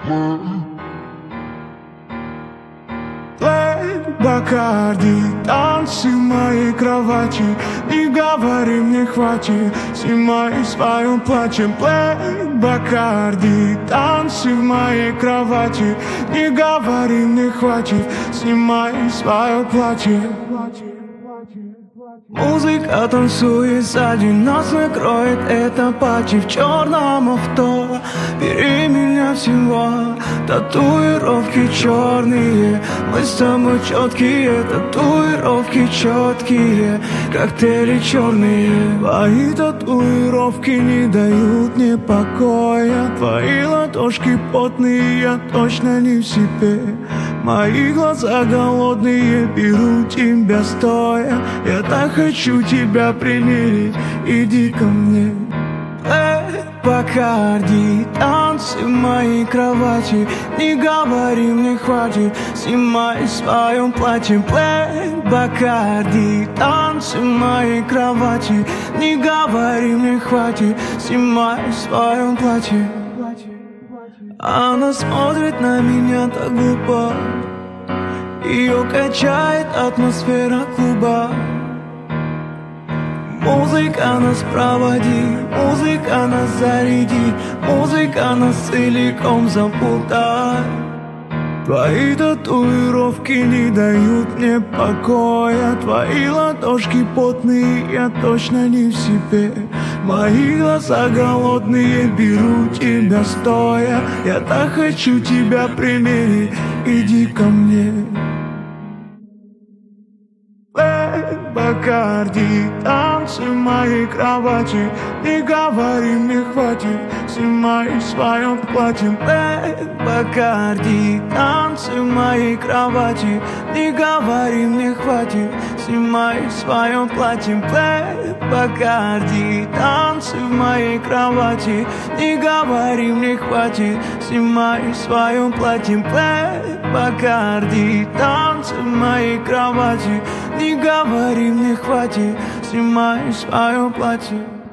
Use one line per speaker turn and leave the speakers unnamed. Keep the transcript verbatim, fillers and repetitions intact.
Бакарди, танцы в моей кровати. Не говори мне хватит, снимай свое платье. Плей, Бакарди, танцы в моей кровати. Не говори мне хватит, снимай свое платье. Музыка танцует сзади, нас накроет эта пати в черном авто. Бери меня всего, татуировки черные. Мы с тобой четкие, татуировки четкие, коктейли черные. Твои татуировки не дают мне покоя. Твои ладошки потные, я точно не в себе. Мои глаза голодные, беру тебя стоя. Я так хочу тебя примерить, иди ко мне. Эй, Бакарди, танцы в моей кровати. Не говори мне хватит, снимай в своем платье. Эй, Бакарди, танцы в моей кровати. Не говори мне хватит, снимай в своем платье. Она смотрит на меня так глупо, ее качает атмосфера клуба. Музыка нас проводи, музыка нас заряди, музыка нас целиком запутай. Твои татуировки не дают мне покоя. Твои ладошки потные, я точно не в себе. Мои глаза голодные, беру тебя стоя. Я так хочу тебя примерить, иди ко мне. Бакарди, танцы в моей кровати. Не говори мне хватит, снимай в своем платье. Эй, Бакарди, танцы в моей кровати. Не говори мне хватит, снимай в своем платье. Эй, Бакарди, танцы в моей кровати. Не говори мне хватит, снимай в своем платье. Эй, Бакарди, танцы в моей кровати. Не говори мне хватит, снимай свое платье.